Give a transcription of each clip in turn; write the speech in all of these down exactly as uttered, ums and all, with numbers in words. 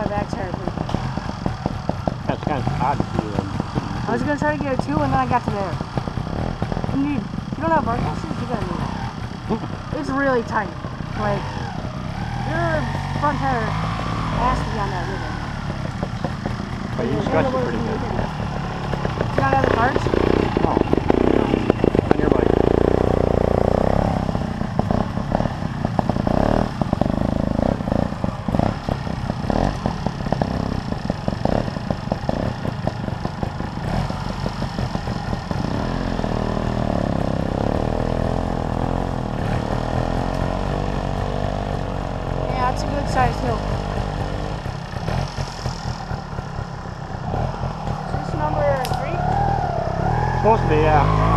my back's hurting. That's kind of odd to you. I was gonna try to get a two, and then I got to there. You need, you don't have vertical shoes, you're gonna need it. It's really tight. Like, your front tire has to be on that ribbon. But you stretch it pretty good. Do you not have the cards? No. On your bike. Yeah, it's a good size hill. Is this number three? Supposed to be, yeah.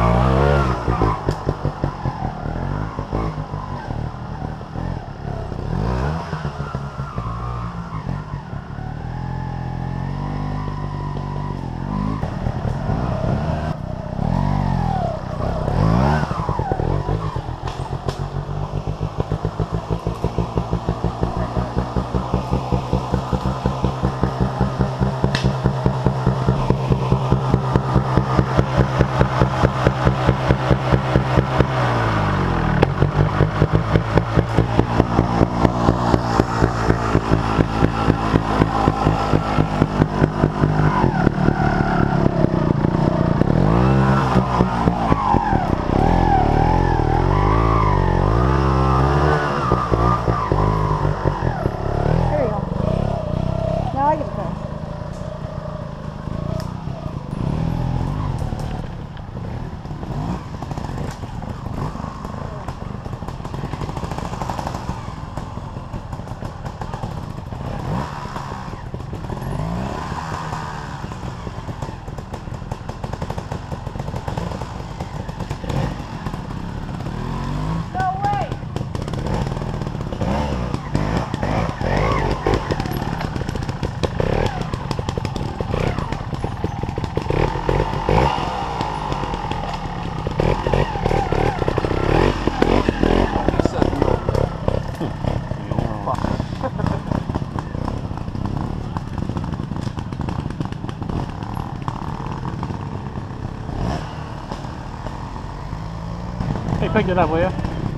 Hey, pick it up, will you?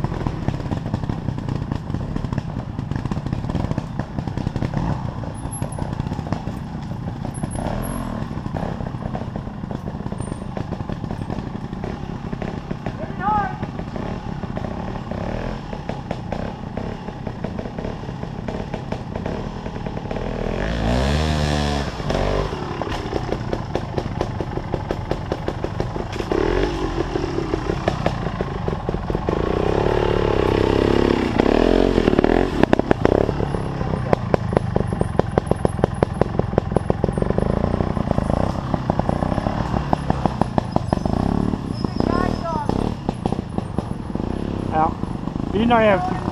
You know you have to.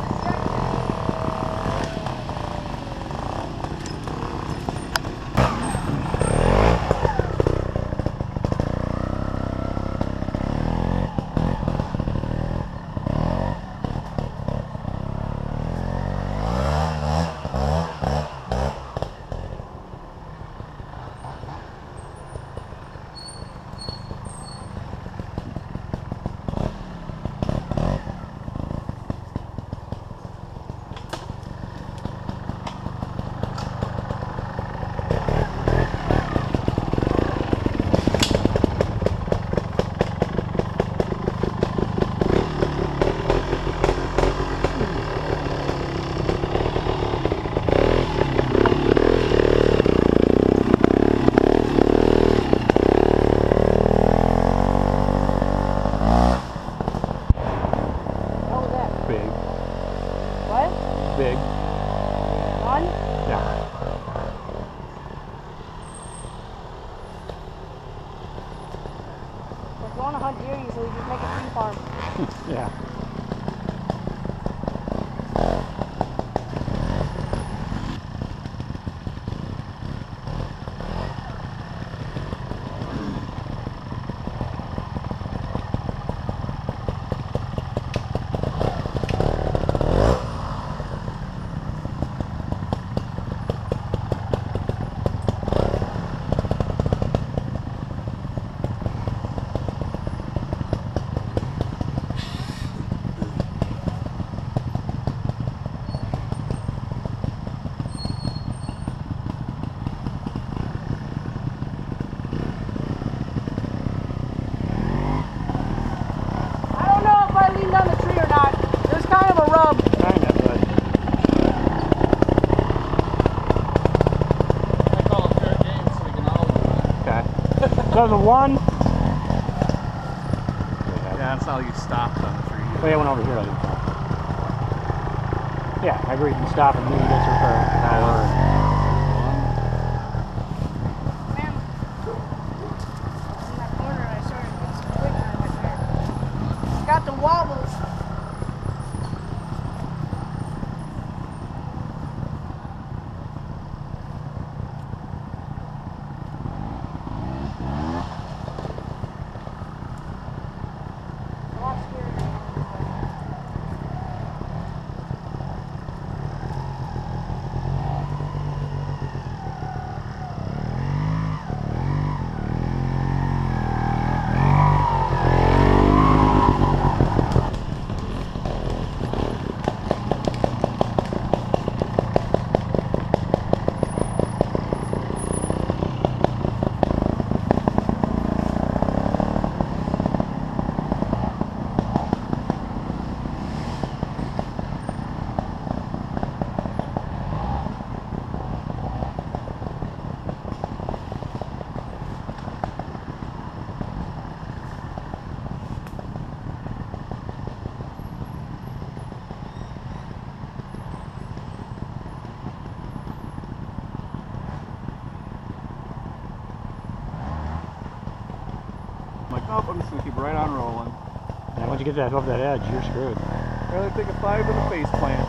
Big. One? Yeah. If you want to hunt deer, usually just make a tree farm. Yeah. Does a one. Yeah, that's how you stopped on the tree. Oh, yeah, one over here. I didn't stop. Yeah, I agree. You can stop and move this or for an hour. Man, in that corner, I started getting some quick time right there. Got the wobbles. A lot scarier than it was. I'm like, nope, I'm just gonna keep right on rolling. Yeah, once you get that over that edge, you're screwed. Rather take a five with a face plant.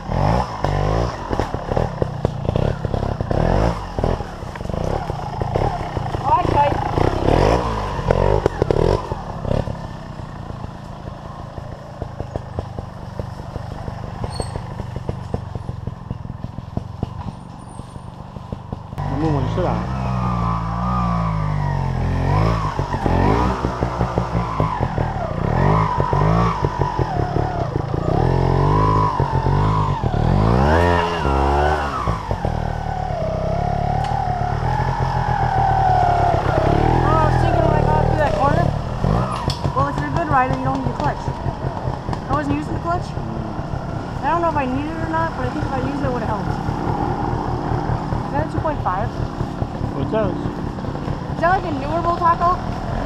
All right, tight. You move when you sit on it. Rider, you don't need a clutch. I wasn't using the clutch. I don't know if I need it or not, but I think if I used it, it would have helped. Is that a two point five? What does? Is that like a newer Bull Taco?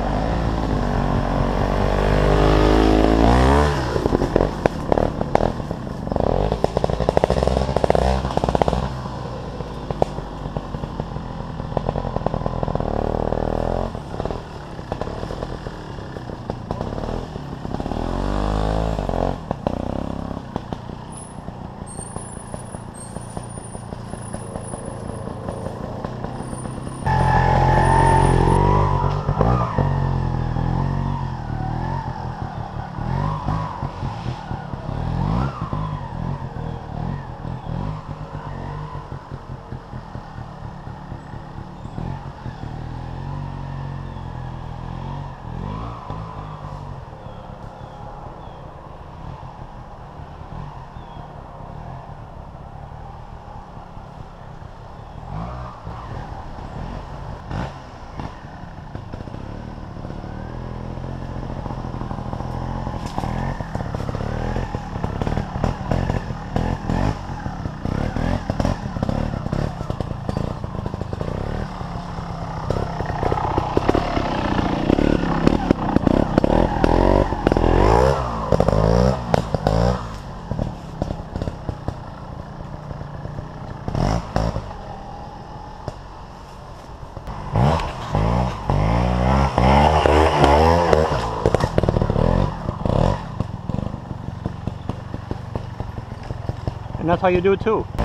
And that's how you do it too. Then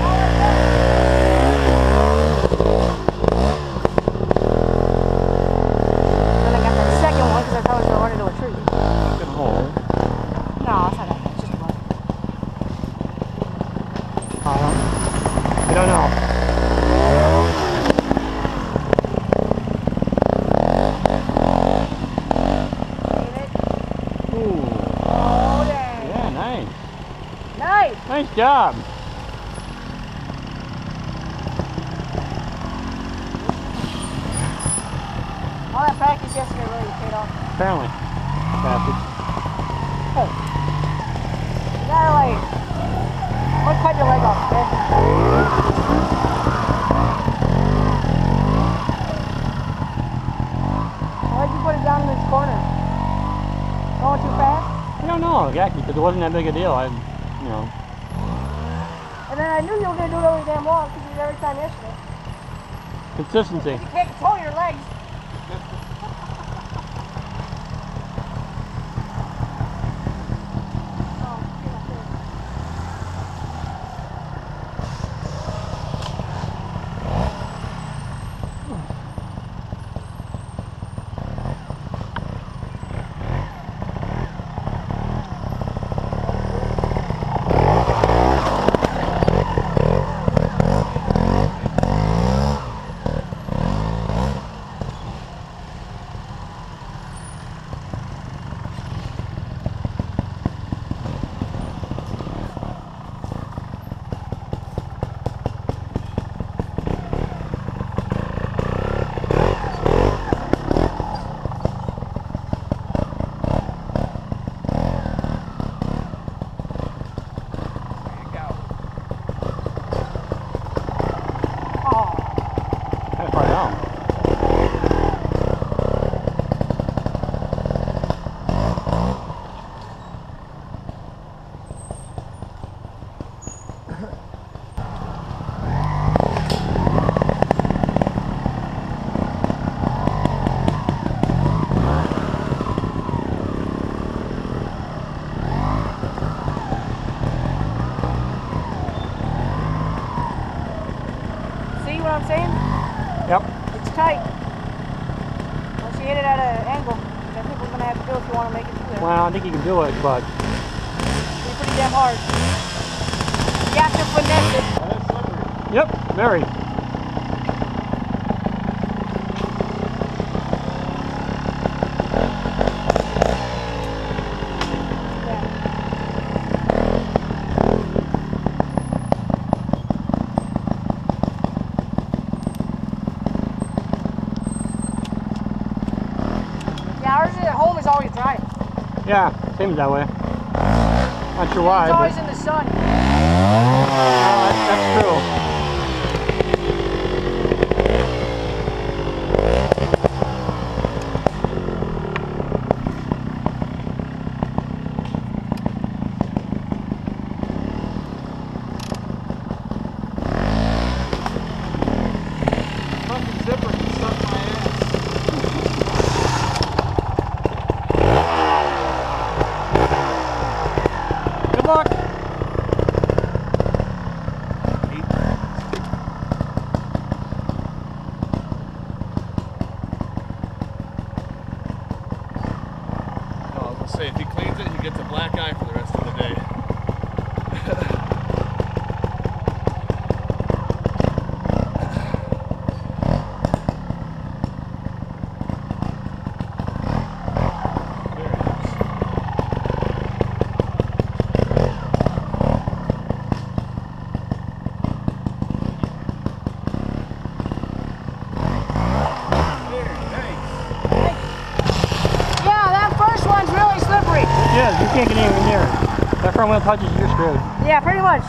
I got that second one because I thought I was going to run into a tree. Fucking hole. No, it's not that. It's just a bug. Uh, I don't know. Get it? Ooh. Oh, dang. Yeah, nice. Nice. Nice job. All that practice yesterday really paid off. Apparently. Bastard. Hey. You gotta like, don't cut your leg off, okay? yeah, because it wasn't that big a deal. I, you know. And then I knew you were going to do it every damn long because you did it every time yesterday. Consistency. You can't control your legs. What I'm saying? Yep. It's tight. Once you hit it at an angle, I think we're going to have to do if you want to make it through there. Well, I think you can do it, but... It'll be pretty damn hard. You have to finesse it. That is slippery. Yep, very. Ours at home is always dry. Yeah, seems that way. Not sure why, It's always but... in the sun. Uh, that's, that's true. Fucking zipper can suck my ass. Good luck. No, I was gonna say, if he cleans it, he gets a black eye for the rest of the day. Yeah, you can't get anywhere near it. That front wheel touches, you're screwed. Yeah, pretty much.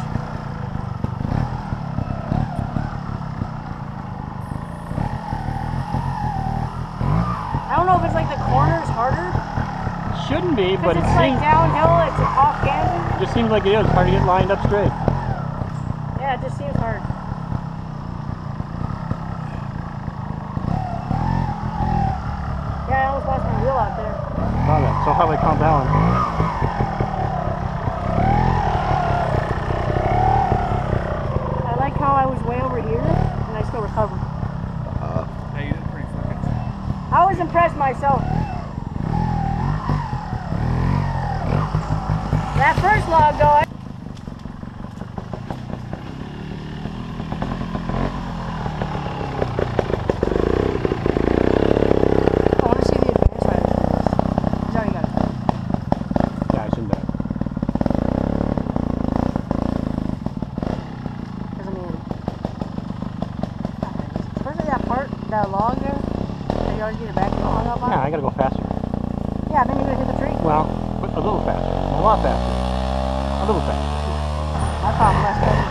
I don't know if it's like the corners harder. Shouldn't be, but it it's like seems... downhill, it's off gassing. It just seems like it is. It's hard to get lined up straight. Yeah, it just seems hard. Yeah, I almost lost my wheel out there. Love it. So how do I count that one? I like how I was way over here and I still recovered. Uh, hey, you did pretty fucking... I was impressed myself. That first log though, I I want to see the advanced rider. He's already got it. Yeah, I shouldn't have. Because I mean, especially that part, that log there, that you always get it back and hung up on. Yeah, I gotta go faster. Yeah, then you're gonna hit the tree. Well, a little faster. A lot faster. A little faster. My problem last time.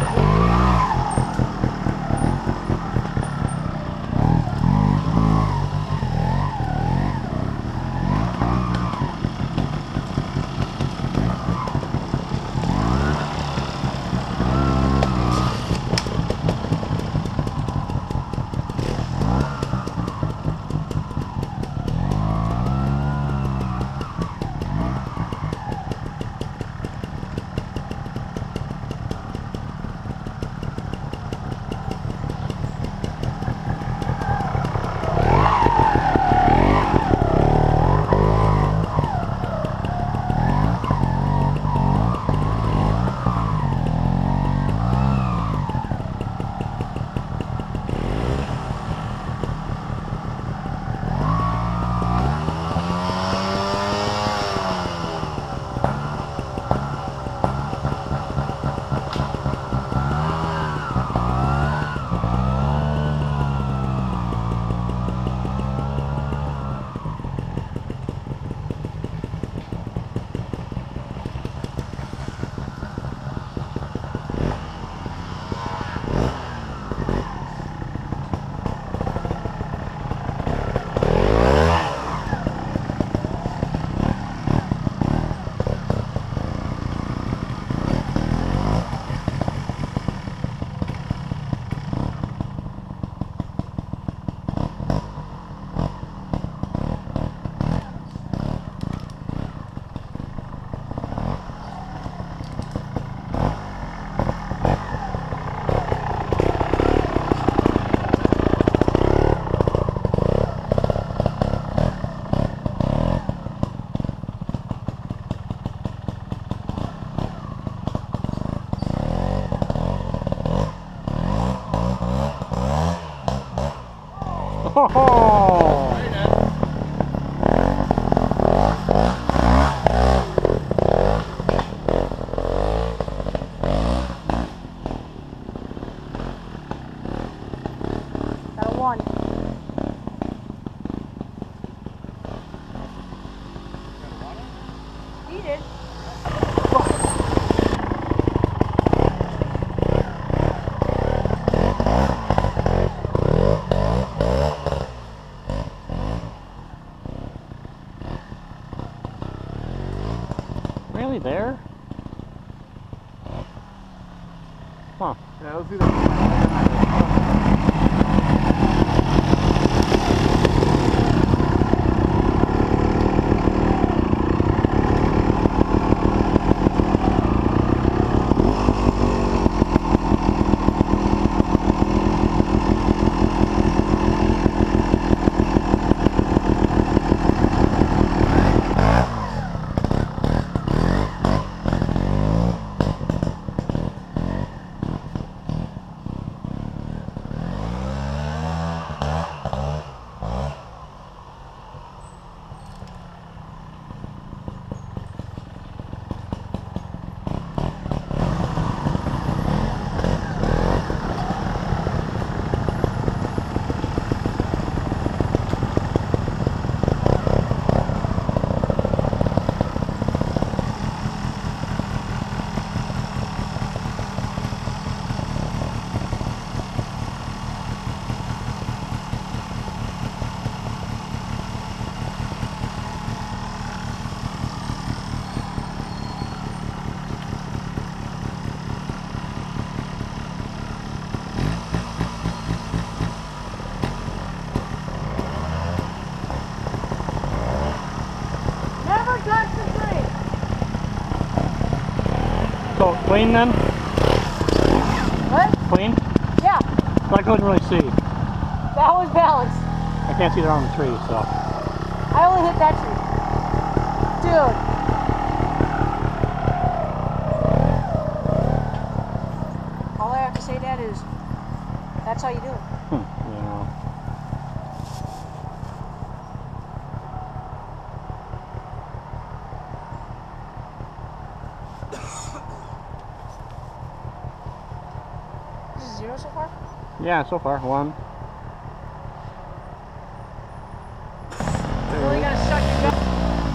Oh! Hey, Dad. Got a one. He did. Really there? Huh. Yeah, let's do that. Never touch the tree. So, clean then? What? Clean? Yeah, I couldn't really see. that was balanced. I can't see it on the tree, so. I only hit that tree. Dude. All I have to say, Dad, is that's how you do it. Hmm, yeah. This is zero so far? Yeah, so far, one. You really gotta suck your gut.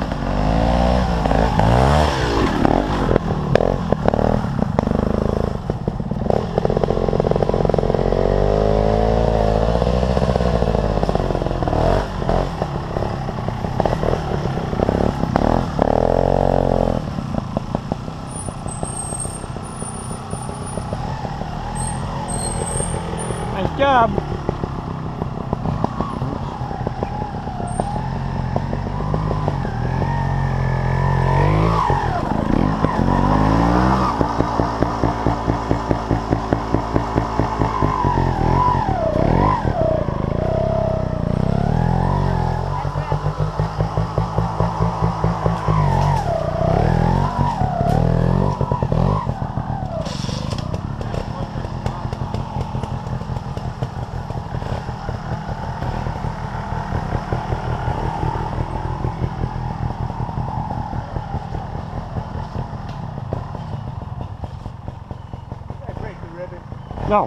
Nice job. No.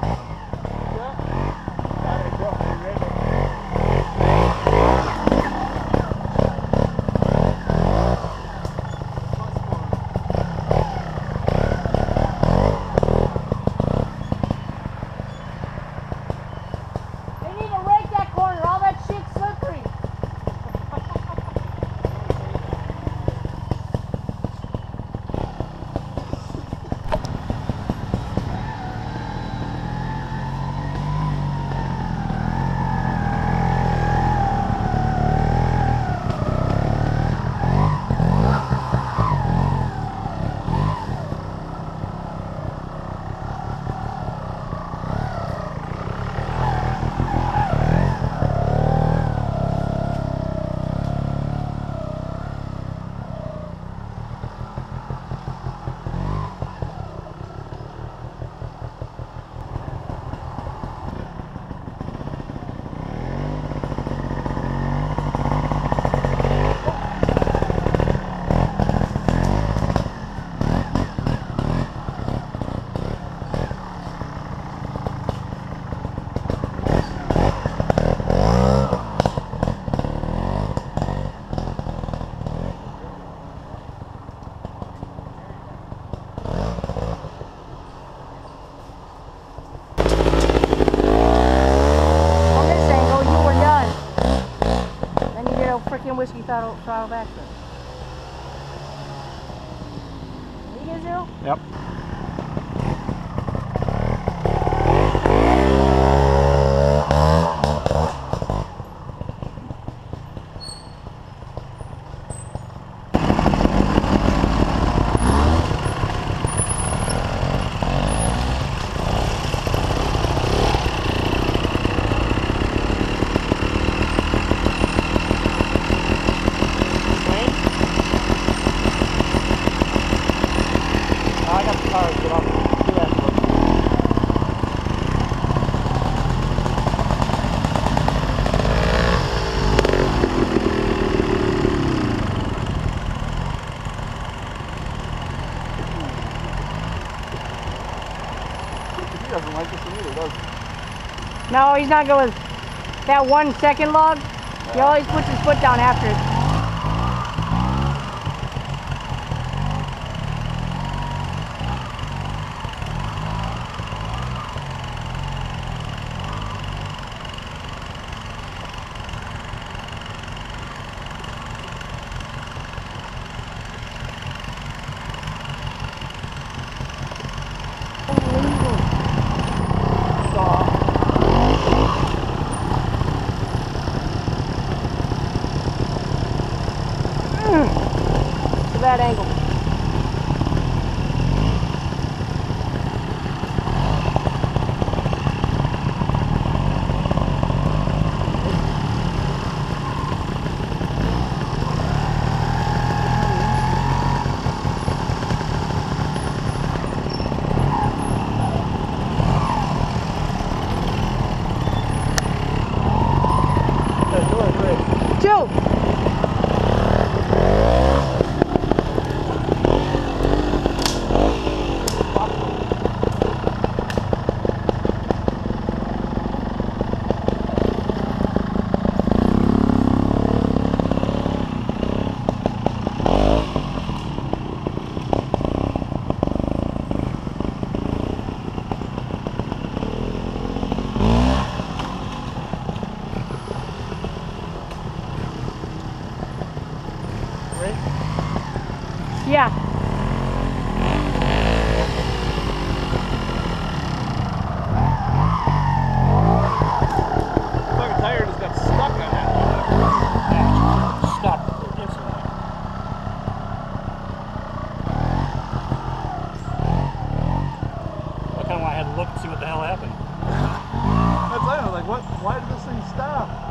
They need to rake that corner. All that shit's slippery. throttle back then. You get zero? Yep. I got the tires put on. He doesn't like this one either, does he? No, he's not going with that one second log. He always puts his foot down after it. Bad angle. Two. Yeah. Fucking tire just got stuck on that. Yeah, stuck instantly. I kind of I had to look and see what the hell happened. That's why I was like, what? Why did this thing stop?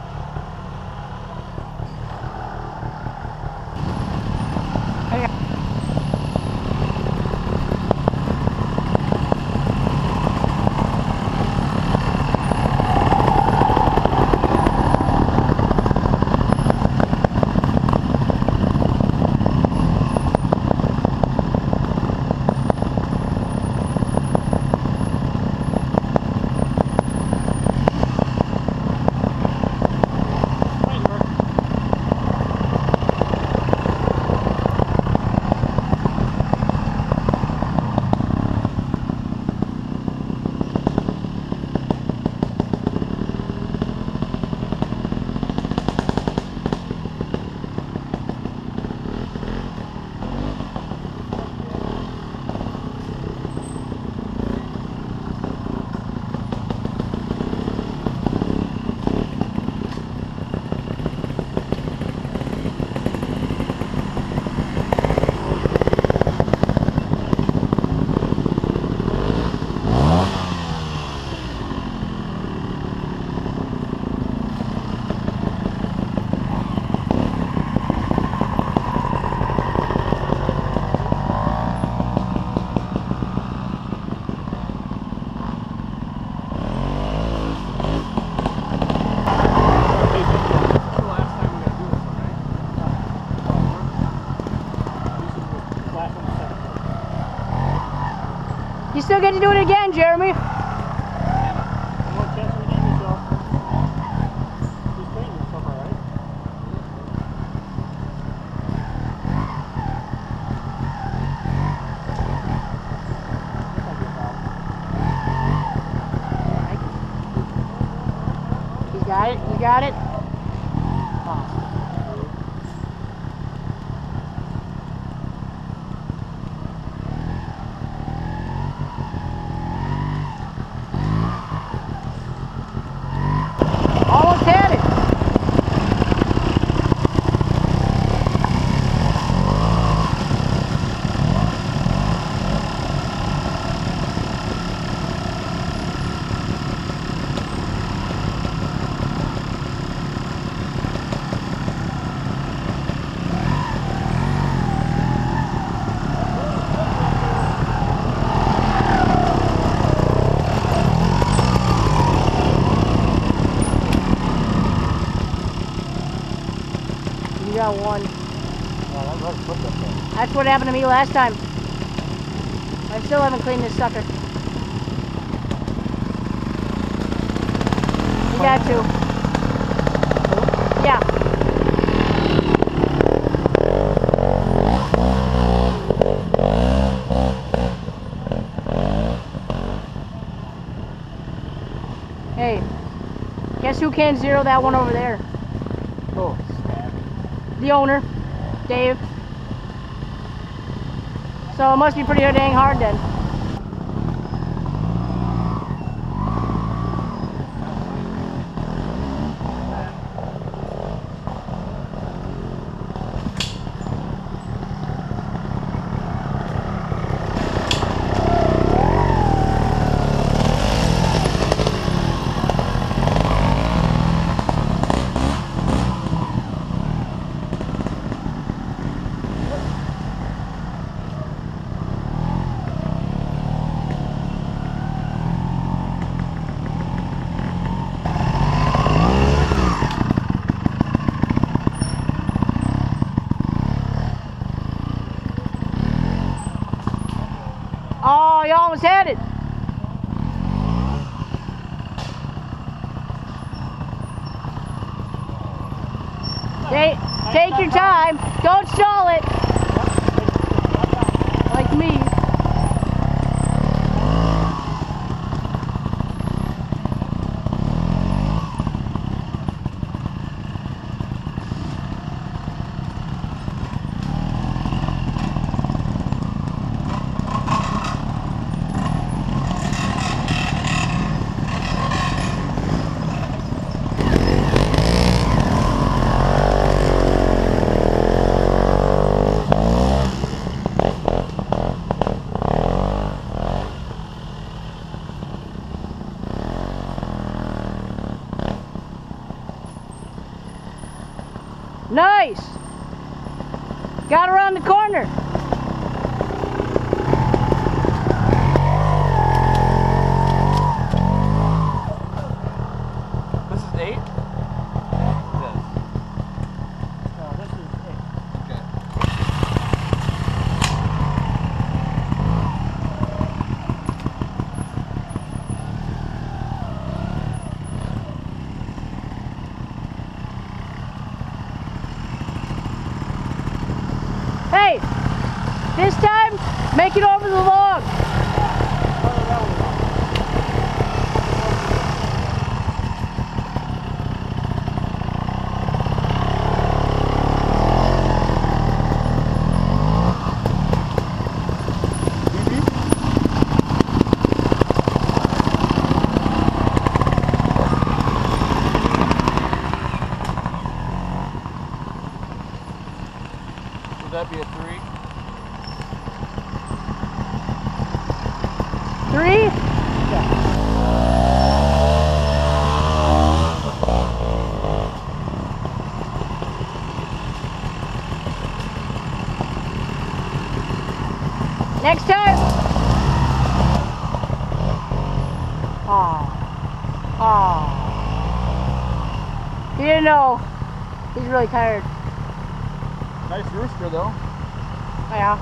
You still get to do it again, Jeremy. One chance to redeem yourself. Just clean yourself, all right? You got it? You got it? Let's put that there. That's what happened to me last time. I still haven't cleaned this sucker. You got to. Yeah. Hey, guess who can zero that one over there? Oh, The owner, Dave. So it must be pretty dang hard then. Oh, you almost had it. Take, take your time. Don't stall it. Like me. Nice! Got around the corner. This is eight? Yes. no, this is it. Okay. Hey, this time, make it over the log. Would that be a three? Three. Next time. Aw. Aw. He didn't know. He's really tired. Nice rooster though. Yeah.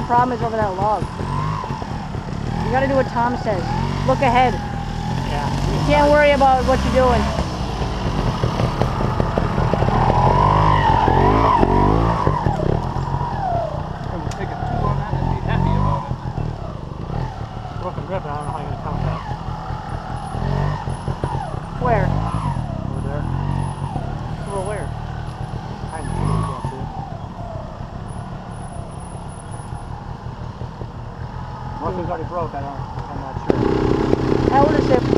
problem is over that log. You gotta do what Tom says. Look ahead. Yeah. You can't worry about what you're doing. If we take a two on that, I'd be happy about it. Broken rib, but I don't know how you're going to count that. Where? Over there. Well, where? Kind of sure you can't see it. Unless it's already broke, I don't, I'm not sure. I would have said.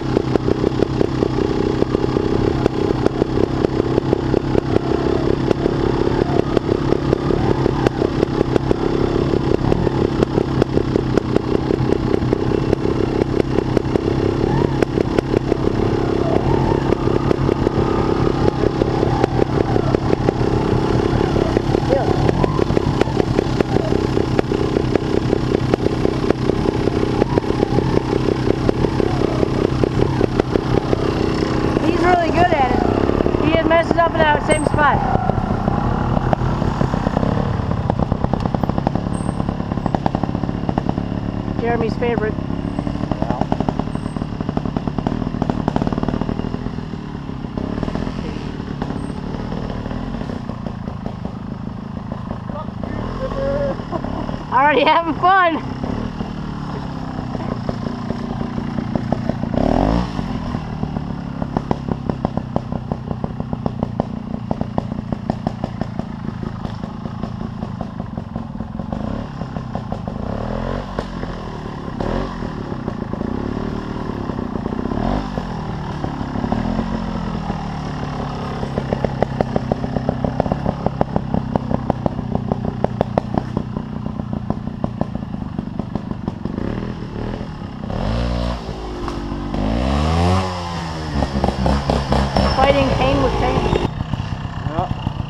Messes up in that same spot. Jeremy's favorite. Already having fun. Fighting pain with pain. Yeah.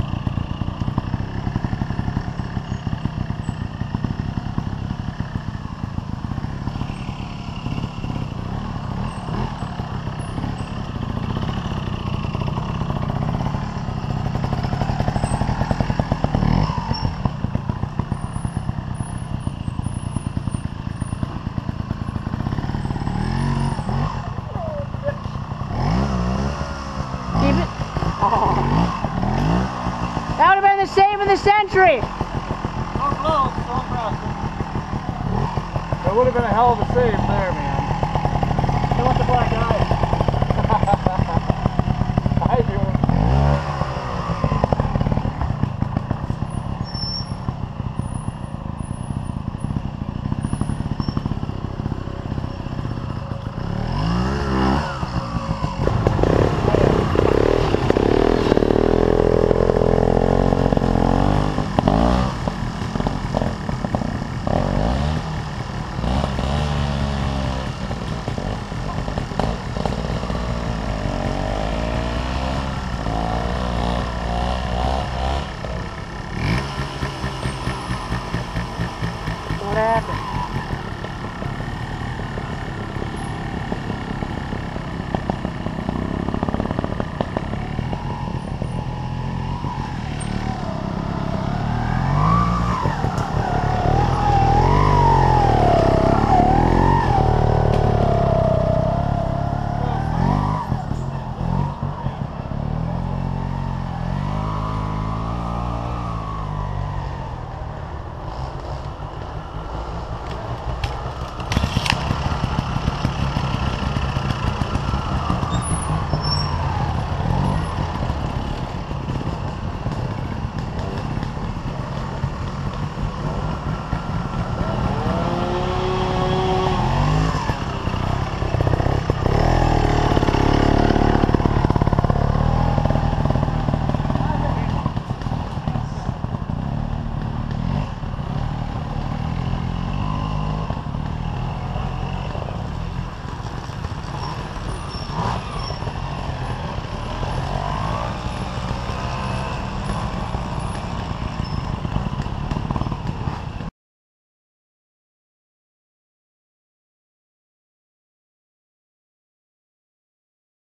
Keep it. Oh. That would have been the save of the century. So close, so impressive. That would have been a hell of a save there, man.